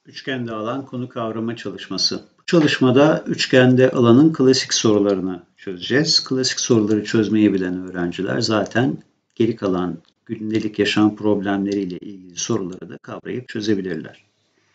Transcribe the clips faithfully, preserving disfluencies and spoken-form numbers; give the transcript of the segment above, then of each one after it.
Üçgende alan konu kavrama çalışması. Bu çalışmada üçgende alanın klasik sorularını çözeceğiz. Klasik soruları çözmeyi bilen öğrenciler zaten geri kalan gündelik yaşam problemleriyle ilgili soruları da kavrayıp çözebilirler.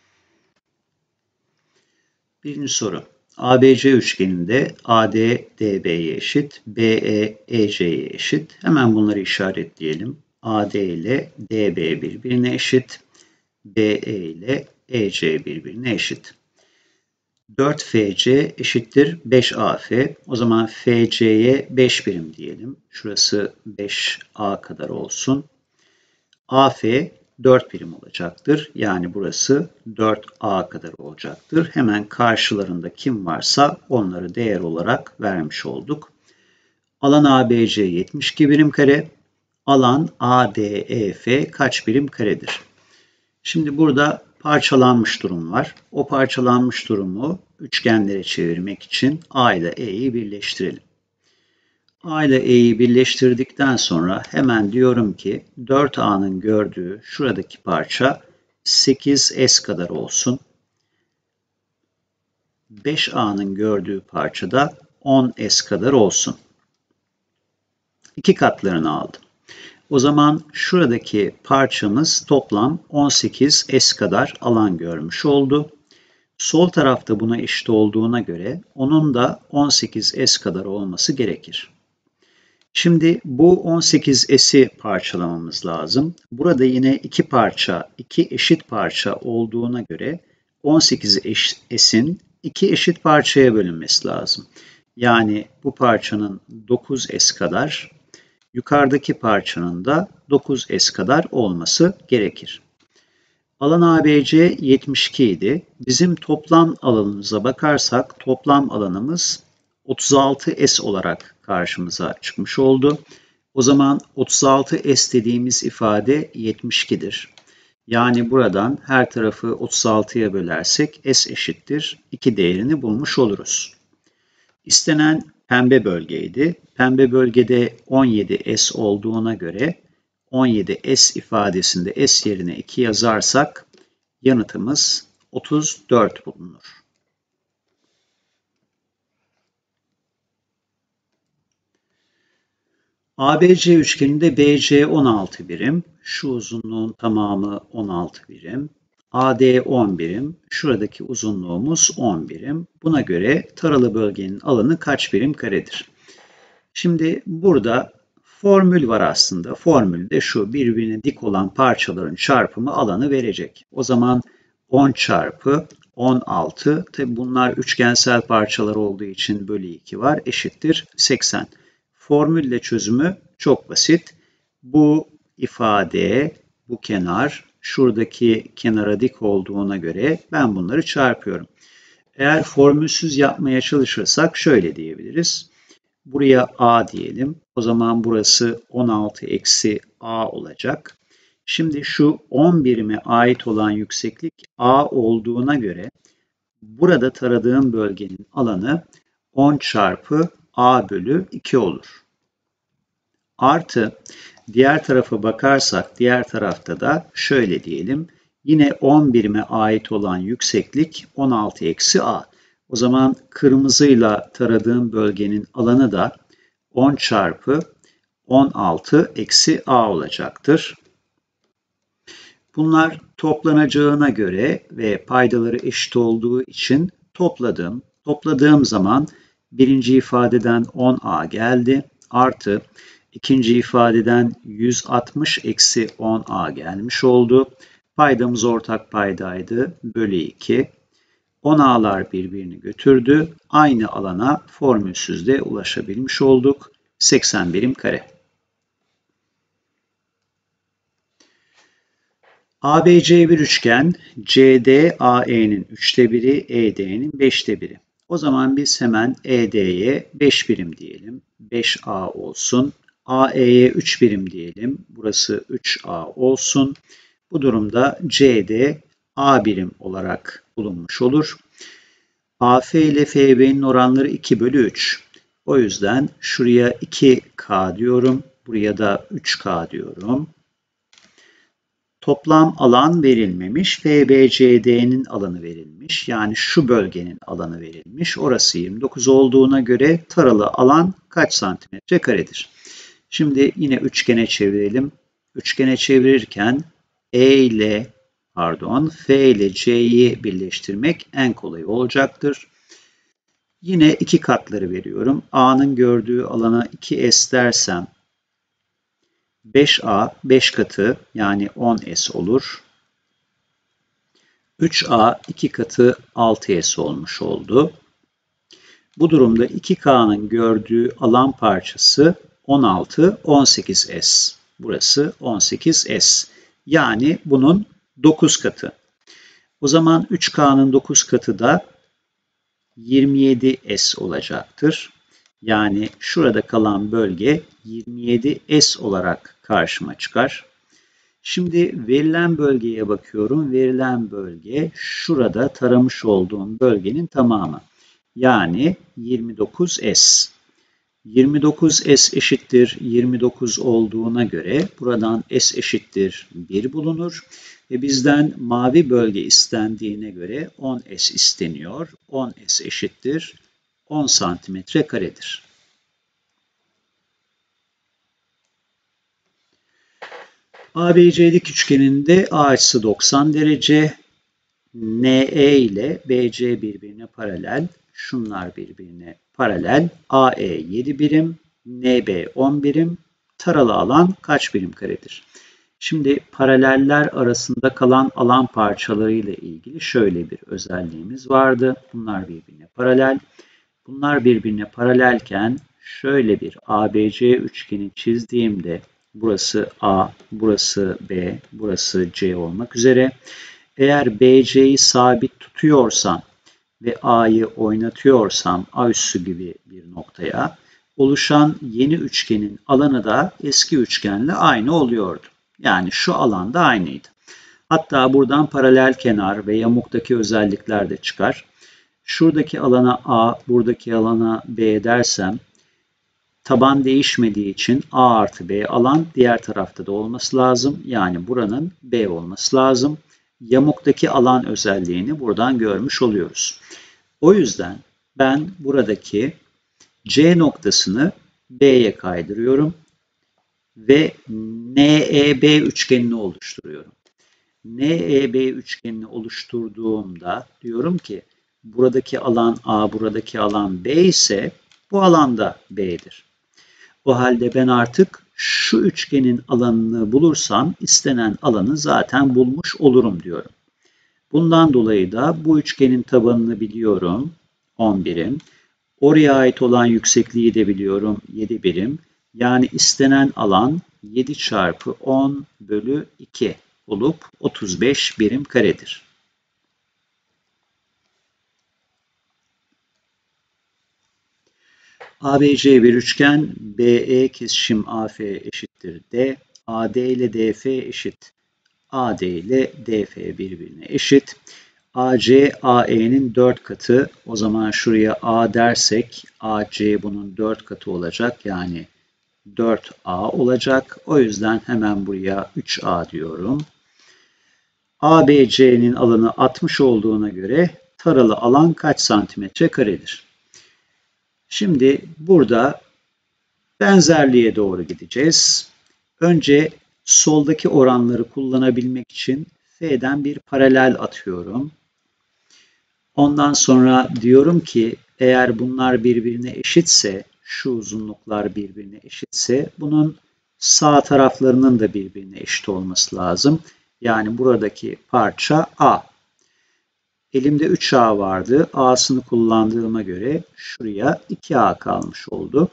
Birinci soru. A B C üçgeninde A D D B'ye eşit, B E E C'ye eşit. Hemen bunları işaretleyelim. A D ile D B birbirine eşit, B E ile E C birbirine eşit. dört F C eşittir beş A F. O zaman F C'ye beş birim diyelim. Şurası beş A kadar olsun. A F dört birim olacaktır. Yani burası dört A kadar olacaktır. Hemen karşılarında kim varsa onları değer olarak vermiş olduk. Alan A B C yetmiş iki birim kare. Alan A D E F kaç birim karedir? Şimdi burada parçalanmış durum var. O parçalanmış durumu üçgenlere çevirmek için A ile E'yi birleştirelim. A ile E'yi birleştirdikten sonra hemen diyorum ki dört A'nın gördüğü şuradaki parça sekiz S kadar olsun. beş A'nın gördüğü parça da on S kadar olsun. İki katlarını aldım. O zaman şuradaki parçamız toplam on sekiz S kadar alan görmüş oldu. Sol tarafta buna eşit olduğuna göre onun da on sekiz S kadar olması gerekir. Şimdi bu on sekiz S'i parçalamamız lazım. Burada yine iki parça, iki eşit parça olduğuna göre on sekiz S'in iki eşit parçaya bölünmesi lazım. Yani bu parçanın dokuz S kadar, yukarıdaki parçanın da dokuz S kadar olması gerekir. Alan A B C yetmiş iki idi. Bizim toplam alanımıza bakarsak toplam alanımız otuz altı S olarak karşımıza çıkmış oldu. O zaman otuz altı S dediğimiz ifade yetmiş iki'dir. Yani buradan her tarafı otuz altı'ya bölersek S eşittir iki değerini bulmuş oluruz. İstenen pembe bölgeydi. Pembe bölgede on yedi S olduğuna göre on yedi S ifadesinde S yerine iki yazarsak yanıtımız otuz dört bulunur. A B C üçgeninde B C on altı birim, şu uzunluğun tamamı on altı birim, A D on birim, şuradaki uzunluğumuz on birim. Buna göre taralı bölgenin alanı kaç birim karedir? Şimdi burada formül var aslında. Formül de şu, birbirine dik olan parçaların çarpımı alanı verecek. O zaman on çarpı on altı, tabi bunlar üçgensel parçalar olduğu için bölü iki var, eşittir seksen. Formülle çözümü çok basit. Bu ifade, bu kenar, şuradaki kenara dik olduğuna göre ben bunları çarpıyorum. Eğer formülsüz yapmaya çalışırsak şöyle diyebiliriz. Buraya A diyelim. O zaman burası on altı eksi A olacak. Şimdi şu on birime ait olan yükseklik A olduğuna göre burada taradığım bölgenin alanı on çarpı A bölü iki olur. Artı diğer tarafa bakarsak diğer tarafta da şöyle diyelim. Yine on birime ait olan yükseklik on altı eksi A. O zaman kırmızıyla taradığım bölgenin alanı da on çarpı on altı eksi A olacaktır. Bunlar toplanacağına göre ve paydaları eşit olduğu için topladım. Topladığım zaman birinci ifadeden on A geldi. Artı ikinci ifadeden yüz altmış eksi on A gelmiş oldu. Paydamız ortak paydaydı. Bölü iki. on A'lar birbirini götürdü. Aynı alana formülsüzde ulaşabilmiş olduk. seksen birim kare. A B C bir üçgen, C D A E'nin üçte biri, E D'nin beşte biri. O zaman biz hemen E D'ye beş birim diyelim. beş A olsun. A E'ye üç birim diyelim. Burası üç A olsun. Bu durumda C D A birim olarak bulunmuş olur. A F ile F B'nin oranları iki bölü üç. O yüzden şuraya iki K diyorum. Buraya da üç K diyorum. Toplam alan verilmemiş. F B C D'nin alanı verilmiş. Yani şu bölgenin alanı verilmiş. Orası yirmi dokuz olduğuna göre taralı alan kaç santimetre karedir? Şimdi yine üçgene çevirelim. Üçgene çevirirken E ile pardon F ile C'yi birleştirmek en kolay olacaktır. Yine iki katları veriyorum. A'nın gördüğü alana iki S dersem beş A beş katı yani on S olur. üç A iki katı altı S olmuş oldu. Bu durumda iki K'nın gördüğü alan parçası on altı on sekiz S. Burası on sekiz S. Yani bunun dokuz katı. O zaman üç K'nın dokuz katı da yirmi yedi S olacaktır. Yani şurada kalan bölge yirmi yedi S olarak karşıma çıkar. Şimdi verilen bölgeye bakıyorum. Verilen bölge şurada taramış olduğum bölgenin tamamı. Yani yirmi dokuz S. yirmi dokuz S eşittir yirmi dokuz olduğuna göre buradan S eşittir bir bulunur. Ve bizden mavi bölge istendiğine göre on S isteniyor. on S eşittir on santimetre karedir. A B C dik üçgeninde A açısı doksan derece. N E ile B C birbirine paralel. Şunlar birbirine paralel. A E yedi birim, N B on birim. Taralı alan kaç birim karedir? Şimdi paraleller arasında kalan alan parçaları ile ilgili şöyle bir özelliğimiz vardı. Bunlar birbirine paralel. Bunlar birbirine paralelken şöyle bir A B C üçgeni çizdiğimde burası A, burası B, burası C olmak üzere. Eğer B C'yi sabit tutuyorsam ve A'yı oynatıyorsam A üssü gibi bir noktaya oluşan yeni üçgenin alanı da eski üçgenle aynı oluyordu. Yani şu alanda aynıydı. Hatta buradan paralel kenar ve yamuktaki özellikler de çıkar. Şuradaki alana A, buradaki alana B dersem taban değişmediği için A artı B alan diğer tarafta da olması lazım. Yani buranın B olması lazım. Yamuktaki alan özelliğini buradan görmüş oluyoruz. O yüzden ben buradaki C noktasını B'ye kaydırıyorum ve N E B üçgenini oluşturuyorum. N E B üçgenini oluşturduğumda diyorum ki buradaki alan A, buradaki alan B ise bu alanda B'dir. O halde ben artık şu üçgenin alanını bulursam istenen alanı zaten bulmuş olurum diyorum. Bundan dolayı da bu üçgenin tabanını biliyorum on birim. Oraya ait olan yüksekliği de biliyorum yedi birim. Yani istenen alan yedi çarpı on bölü iki olup otuz beş birim karedir. A B C bir üçgen, B E kesişim A F eşittir D, A D ile D F eşit, A D ile D F birbirine eşit. A C, A E'nin dört katı. O zaman şuraya A dersek A C bunun dört katı olacak. Yani dört A olacak. O yüzden hemen buraya üç A diyorum. A B C'nin alanı altmış olduğuna göre taralı alan kaç santimetre karedir? Şimdi burada benzerliğe doğru gideceğiz. Önce soldaki oranları kullanabilmek için F'den bir paralel atıyorum. Ondan sonra diyorum ki eğer bunlar birbirine eşitse, şu uzunluklar birbirine eşitse bunun sağ taraflarının da birbirine eşit olması lazım. Yani buradaki parça A. Elimde üç A vardı. A'sını kullandığıma göre şuraya iki A kalmış oldu.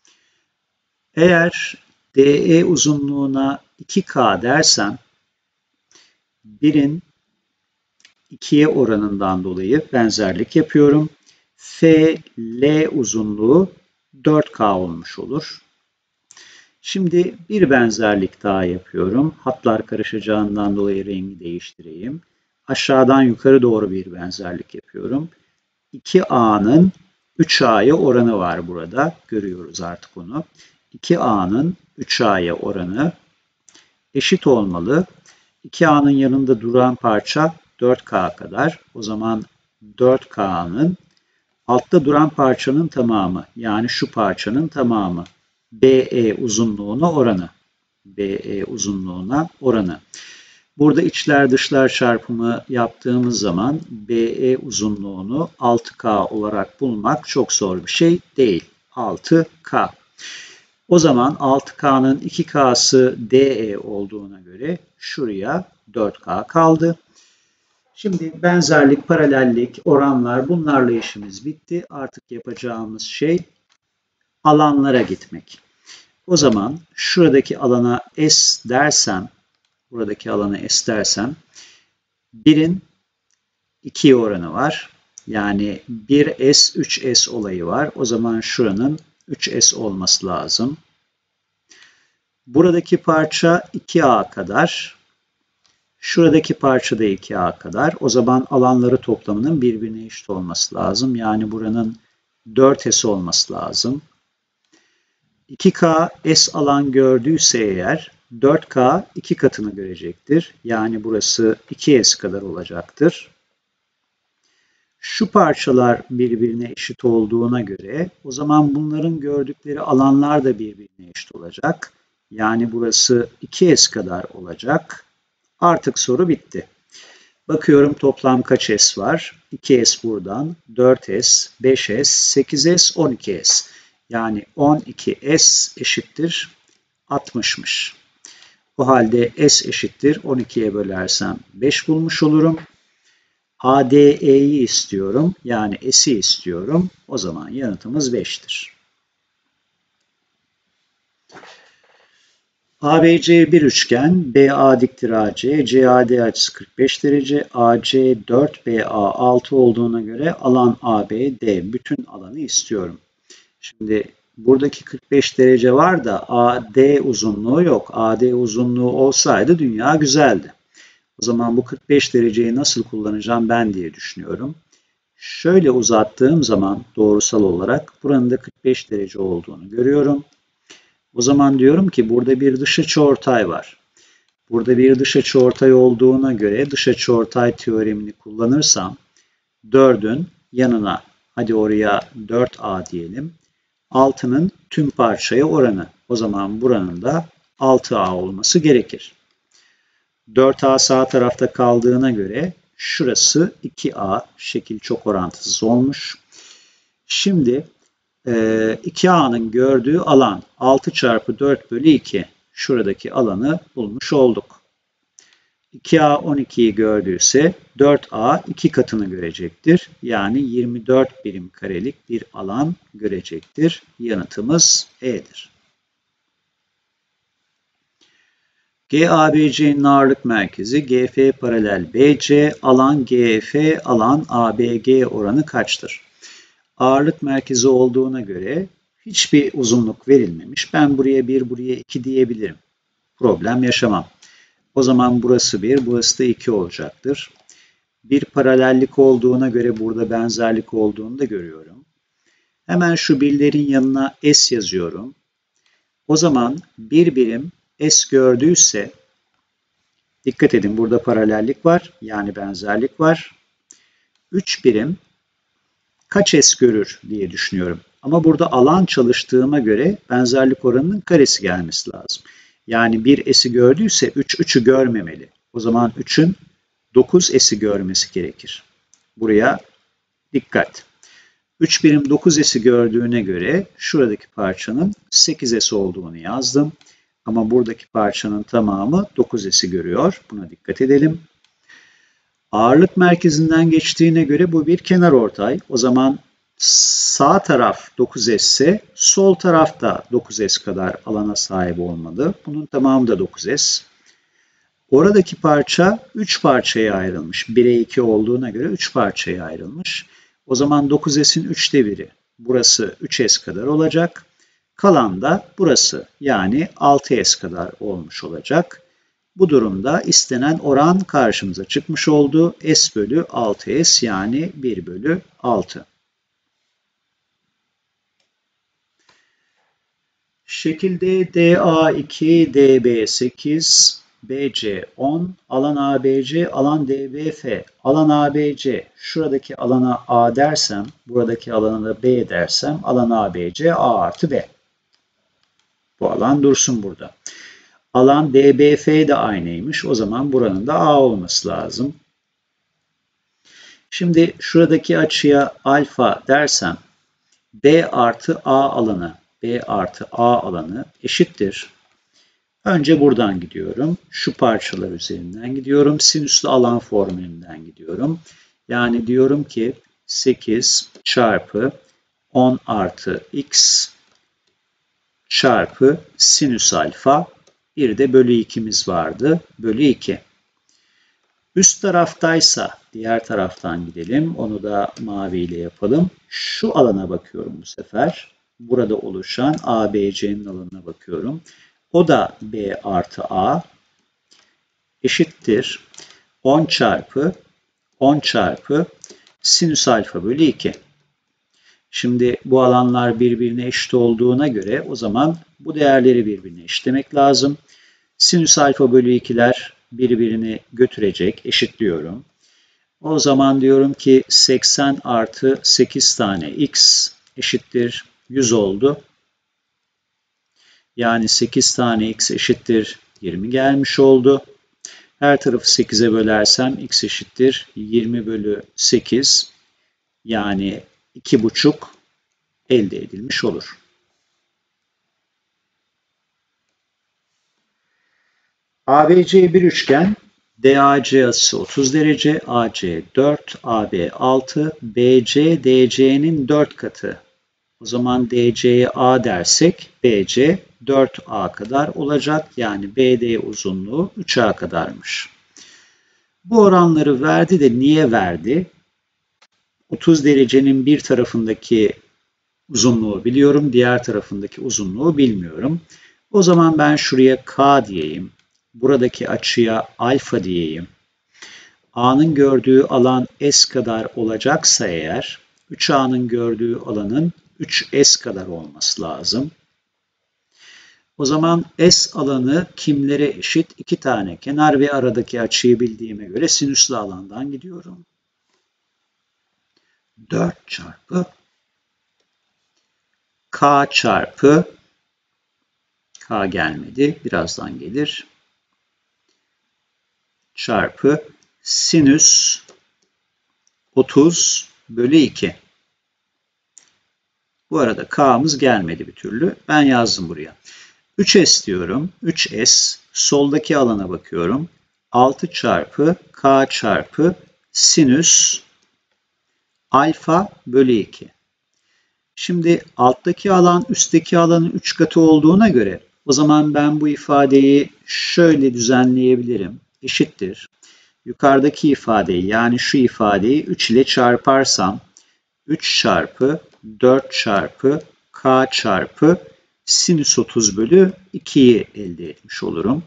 Eğer D E uzunluğuna iki K dersem birin ikiye oranından dolayı benzerlik yapıyorum. F L uzunluğu dört K olmuş olur. Şimdi bir benzerlik daha yapıyorum. Hatlar karışacağından dolayı rengi değiştireyim. Aşağıdan yukarı doğru bir benzerlik yapıyorum. iki A'nın üç A'ya oranı var burada. Görüyoruz artık onu. iki A'nın üç A'ya oranı eşit olmalı. iki A'nın yanında duran parça dört K kadar. O zaman dört K'nın altta duran parçanın tamamı, yani şu parçanın tamamı B E uzunluğuna oranı. B E uzunluğuna oranı. Burada içler dışlar çarpımı yaptığımız zaman B E uzunluğunu altı K olarak bulmak çok zor bir şey değil. altı K. O zaman altı K'nın iki K'sı D E olduğuna göre şuraya dört K kaldı. Şimdi benzerlik, paralellik, oranlar, bunlarla işimiz bitti. Artık yapacağımız şey alanlara gitmek. O zaman şuradaki alana S dersem, buradaki alana S dersem birin ikiye oranı var. Yani bir S, üç S olayı var. O zaman şuranın üç S olması lazım. Buradaki parça iki A kadar. Şuradaki parça da iki A kadar. O zaman alanları toplamının birbirine eşit olması lazım. Yani buranın dört S olması lazım. iki K S alan gördüyse eğer dört K iki katını görecektir. Yani burası iki S kadar olacaktır. Şu parçalar birbirine eşit olduğuna göre o zaman bunların gördükleri alanlar da birbirine eşit olacak. Yani burası iki S kadar olacak. Artık soru bitti. Bakıyorum toplam kaç S var? iki S buradan, dört S, beş S, sekiz S, on iki S. Yani on iki S eşittir altmışmış. O halde S eşittir on ikiye bölersem beş bulmuş olurum. A D E'yi istiyorum. Yani S'i istiyorum. O zaman yanıtımız beştir. A B C bir üçgen, B A diktir A C, C A D açısı kırk beş derece, A C dört, B A altı olduğuna göre alan A B D, bütün alanı istiyorum. Şimdi buradaki kırk beş derece var da A D uzunluğu yok. A D uzunluğu olsaydı dünya güzeldi. O zaman bu kırk beş dereceyi nasıl kullanacağım ben diye düşünüyorum. Şöyle uzattığım zaman doğrusal olarak buranın da kırk beş derece olduğunu görüyorum. O zaman diyorum ki burada bir dış açıortay var. Burada bir dış açıortay olduğuna göre dış açıortay teoremini kullanırsam dördün yanına, hadi oraya dört A diyelim, altının tüm parçaya oranı. O zaman buranın da altı A olması gerekir. dört A sağ tarafta kaldığına göre şurası iki A. Şekil çok orantısız olmuş. Şimdi iki A'nın gördüğü alan altı çarpı dört bölü iki. Şuradaki alanı bulmuş olduk. iki A on ikiyi gördüyse dört A iki katını görecektir. Yani yirmi dört birim karelik bir alan görecektir. Yanıtımız E'dir. G A B C'nin ağırlık merkezi G F paralel B C, alan G F, alan A B G oranı kaçtır? Ağırlık merkezi olduğuna göre hiçbir uzunluk verilmemiş. Ben buraya bir, buraya iki diyebilirim. Problem yaşamam. O zaman burası bir, burası da iki olacaktır. Bir paralellik olduğuna göre burada benzerlik olduğunu da görüyorum. Hemen şu birlerin yanına S yazıyorum. O zaman bir birim S gördüyse, dikkat edin burada paralellik var, yani benzerlik var. üç birim kaç S görür diye düşünüyorum. Ama burada alan çalıştığıma göre benzerlik oranının karesi gelmesi lazım. Yani bir S'i gördüyse üç, üçü görmemeli. O zaman üçün dokuz S'i görmesi gerekir. Buraya dikkat. üç birim dokuz S'i gördüğüne göre şuradaki parçanın sekiz S olduğunu yazdım. Ama buradaki parçanın tamamı dokuz S'i görüyor. Buna dikkat edelim. Ağırlık merkezinden geçtiğine göre bu bir kenarortay. O zaman sağ taraf dokuz S ise sol taraf da dokuz S kadar alana sahip olmalı. Bunun tamamı da dokuz S. Oradaki parça üç parçaya ayrılmış. bire iki olduğuna göre üç parçaya ayrılmış. O zaman dokuz S'in üçte biri. Burası üç S kadar olacak. Kalan da burası, yani altı S kadar olmuş olacak. Bu durumda istenen oran karşımıza çıkmış oldu. S bölü altı S, yani bir bölü altı. Şekilde D A iki, D B sekiz, B C on, alan A B C, alan D B F, alan A B C. Şuradaki alana A dersem, buradaki alana da B dersem, alan A B C A artı B. Bu alan dursun burada. Alan D B F de aynıymış. O zaman buranın da A olması lazım. Şimdi şuradaki açıya alfa dersem, B artı A alanı, B artı A alanı eşittir. Önce buradan gidiyorum. Şu parçalar üzerinden gidiyorum. Sinüslü alan formülünden gidiyorum. Yani diyorum ki sekiz çarpı on artı x çarpı sinüs alfa. Bir de bölü ikimiz vardı. Bölü iki. Üst taraftaysa diğer taraftan gidelim. Onu da maviyle yapalım. Şu alana bakıyorum bu sefer. Burada oluşan A B C'nin alanına bakıyorum. O da B artı A eşittir on çarpı on çarpı sinüs alfa bölü iki. Şimdi bu alanlar birbirine eşit olduğuna göre o zaman bu değerleri birbirine eşitlemek lazım. Sinüs alfa bölü ikiler birbirini götürecek. Eşitliyorum. O zaman diyorum ki seksen artı sekiz tane x eşittir yüz oldu. Yani sekiz tane x eşittir yirmi gelmiş oldu. Her tarafı sekize bölersem x eşittir yirmi bölü sekiz. Yani iki buçuk elde edilmiş olur. A B C bir üçgen. D A C açısı otuz derece. A C dört, A B altı. B C D C'nin dört katı. O zaman D C'ye A dersek B C dört A kadar olacak. Yani B D uzunluğu üç A kadarmış. Bu oranları verdi de niye verdi? otuz derecenin bir tarafındaki uzunluğu biliyorum, diğer tarafındaki uzunluğu bilmiyorum. O zaman ben şuraya K diyeyim. Buradaki açıya alfa diyeyim. A'nın gördüğü alan S kadar olacaksa eğer, üç A'nın gördüğü alanın üç S kadar olması lazım. O zaman S alanı kimlere eşit? iki tane kenar ve aradaki açıyı bildiğime göre sinüslü alandan gidiyorum. dört çarpı K çarpı K gelmedi. Birazdan gelir. Çarpı sinüs otuz bölü iki. Bu arada K'mız gelmedi bir türlü. Ben yazdım buraya. üç S diyorum. üç S. Soldaki alana bakıyorum. altı çarpı K çarpı sinüs alfa bölü iki. Şimdi alttaki alan üstteki alanın üç katı olduğuna göre o zaman ben bu ifadeyi şöyle düzenleyebilirim. Eşittir. Yukarıdaki ifadeyi yani şu ifadeyi üç ile çarparsam üç çarpı dört çarpı K çarpı sinüs otuz bölü ikiyi elde etmiş olurum.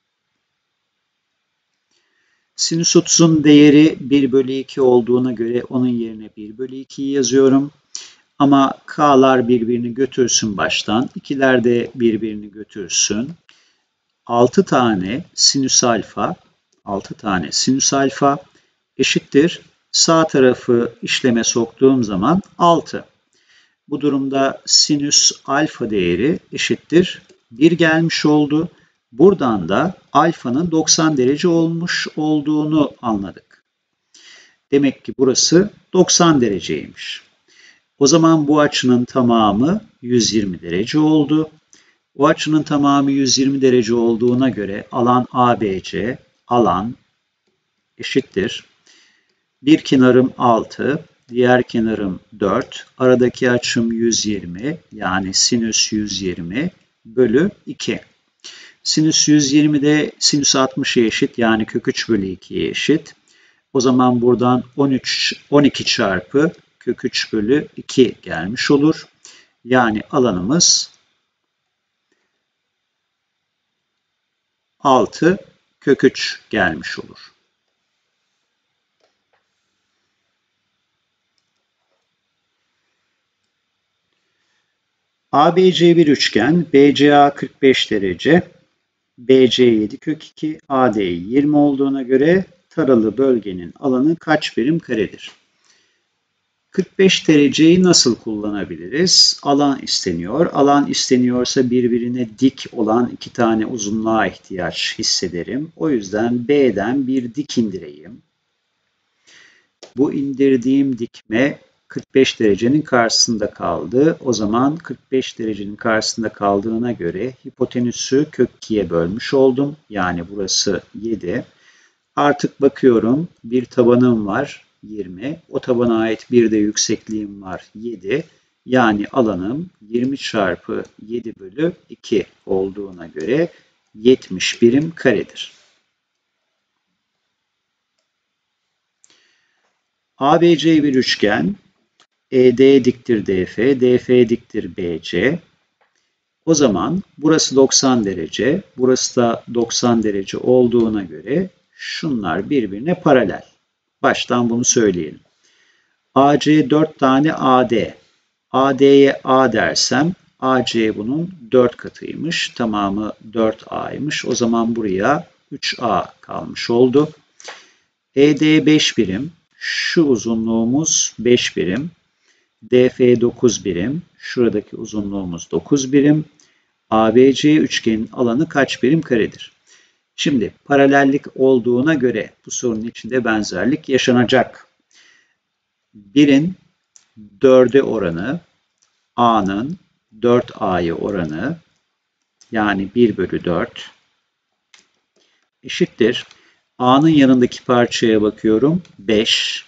Sinüs otuzun değeri bir bölü iki olduğuna göre onun yerine bir bölü ikiyi yazıyorum. Ama K'lar birbirini götürsün baştan. ikiler de birbirini götürsün. altı tane sinüs alfa, altı tane sinüs alfa eşittir. Sağ tarafı işleme soktuğum zaman altı. Bu durumda sinüs alfa değeri eşittir bir gelmiş oldu. Buradan da alfanın doksan derece olmuş olduğunu anladık. Demek ki burası doksan dereceymiş. O zaman bu açının tamamı yüz yirmi derece oldu. Bu açının tamamı yüz yirmi derece olduğuna göre alan A B C, alan eşittir. Bir kenarım altı, diğer kenarım dört. Aradaki açım yüz yirmi, yani sinüs yüz yirmi bölü iki. Sinüs yüz yirmi de sinüs altmışa eşit, yani kök üç bölü ikiye eşit. O zaman buradan on üç, on iki çarpı kök üç bölü iki gelmiş olur. Yani alanımız altı kök üç gelmiş olur. A B C bir üçgen, B C A kırk beş derece, B C yedi kök iki, A D yirmi olduğuna göre taralı bölgenin alanı kaç birim karedir? kırk beş dereceyi nasıl kullanabiliriz? Alan isteniyor. Alan isteniyorsa birbirine dik olan iki tane uzunluğa ihtiyaç hissederim. O yüzden B'den bir dik indireyim. Bu indirdiğim dikme kırk beş derecenin karşısında kaldı. O zaman kırk beş derecenin karşısında kaldığına göre hipotenüsü kök ikiye bölmüş oldum. Yani burası yedi. Artık bakıyorum bir tabanım var yirmi. O tabana ait bir de yüksekliğim var yedi. Yani alanım yirmi çarpı yedi bölü iki olduğuna göre yetmiş birim karedir. A B C bir üçgen. E D diktir D F, D F diktir B C. O zaman burası doksan derece, burası da doksan derece olduğuna göre şunlar birbirine paralel. Baştan bunu söyleyelim. A C dört tane A D. A D'ye A dersem A C bunun dört katıymış. Tamamı dört A'ymış. O zaman buraya üç A kalmış oldu. E D beş birim. Şu uzunluğumuz beş birim. D F dokuz birim. Şuradaki uzunluğumuz dokuz birim. A B C üçgenin alanı kaç birim karedir? Şimdi paralellik olduğuna göre bu sorunun içinde benzerlik yaşanacak. birin dörde oranı, A'nın dört A'ya oranı, yani bir bölü dört eşittir. A'nın yanındaki parçaya bakıyorum. beş.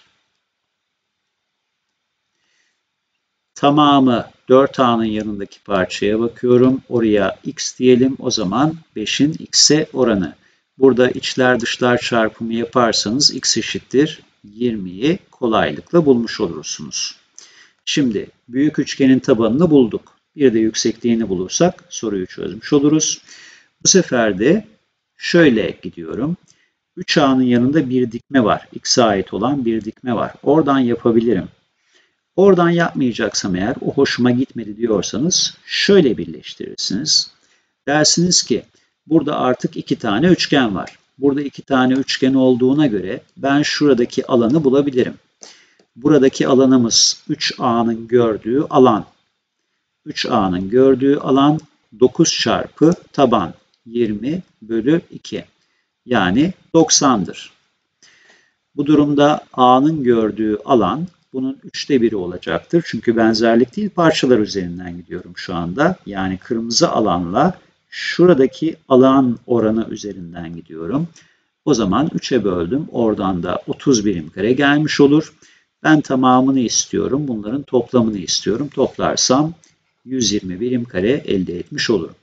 Tamamı dört A'nın yanındaki parçaya bakıyorum. Oraya x diyelim. O zaman beşin x'e oranı. Burada içler dışlar çarpımı yaparsanız x eşittir yirmiyi kolaylıkla bulmuş olursunuz. Şimdi büyük üçgenin tabanını bulduk. Bir de yüksekliğini bulursak soruyu çözmüş oluruz. Bu sefer de şöyle gidiyorum. üç A'nın yanında bir dikme var. X'e ait olan bir dikme var. Oradan yapabilirim. Oradan yapmayacaksam eğer o hoşuma gitmedi diyorsanız şöyle birleştirirsiniz. Dersiniz ki burada artık iki tane üçgen var. Burada iki tane üçgen olduğuna göre ben şuradaki alanı bulabilirim. Buradaki alanımız üç A'nın gördüğü alan. üç A'nın gördüğü alan dokuz çarpı taban yirmi bölü iki. Yani doksan'dır. Bu durumda A'nın gördüğü alan bunun üçte biri olacaktır. Çünkü benzerlik değil parçalar üzerinden gidiyorum şu anda. Yani kırmızı alanla şuradaki alan oranı üzerinden gidiyorum. O zaman üçe böldüm. Oradan da otuz birim kare gelmiş olur. Ben tamamını istiyorum. Bunların toplamını istiyorum. Toplarsam yüz yirmi birim kare elde etmiş olurum.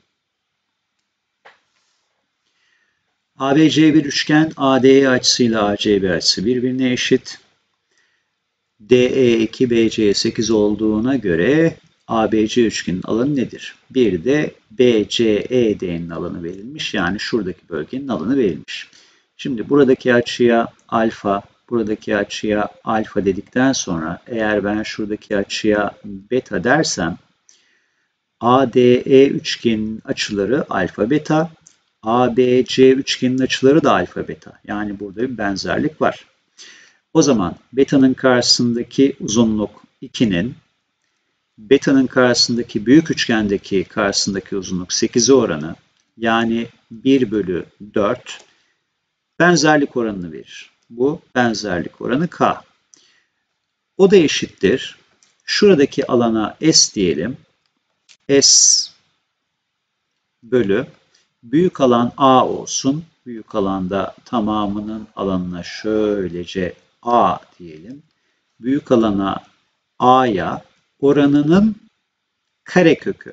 A B C bir üçgen. A D E açısıyla A C B açısı birbirine eşit. D E iki, B C sekiz olduğuna göre A B C üçgenin alanı nedir? Bir de B C E D'nin alanı verilmiş. Yani şuradaki bölgenin alanı verilmiş. Şimdi buradaki açıya alfa, buradaki açıya alfa dedikten sonra eğer ben şuradaki açıya beta dersem A D E üçgenin açıları alfa beta, A B C üçgenin açıları da alfa beta. Yani burada bir benzerlik var. O zaman beta'nın karşısındaki uzunluk iki'nin beta'nın karşısındaki büyük üçgendeki karşısındaki uzunluk sekiz'e oranı yani bir bölü dört benzerlik oranını verir. Bu benzerlik oranı K. O da eşittir. Şuradaki alana S diyelim. S bölü büyük alan A olsun. Büyük alanda tamamının alanına şöylece A diyelim. Büyük alana A'ya oranının karekökü.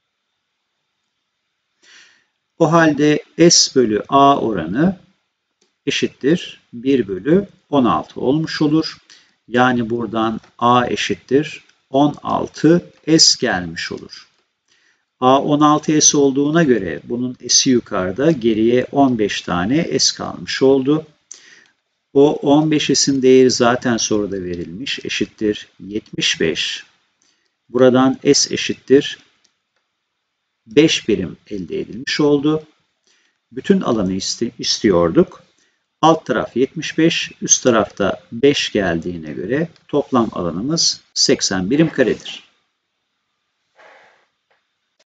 O halde S bölü A oranı eşittir bir bölü on altı olmuş olur. Yani buradan A eşittir on altı S gelmiş olur. A on altı S olduğuna göre bunun S'i yukarıda, geriye on beş tane S kalmış oldu. O on beş S'in değeri zaten soruda verilmiş. Eşittir yetmiş beş. Buradan S eşittir beş birim elde edilmiş oldu. bütün alanı iste istiyorduk. Alt taraf yetmiş beş, üst tarafta beş geldiğine göre toplam alanımız seksen birim karedir.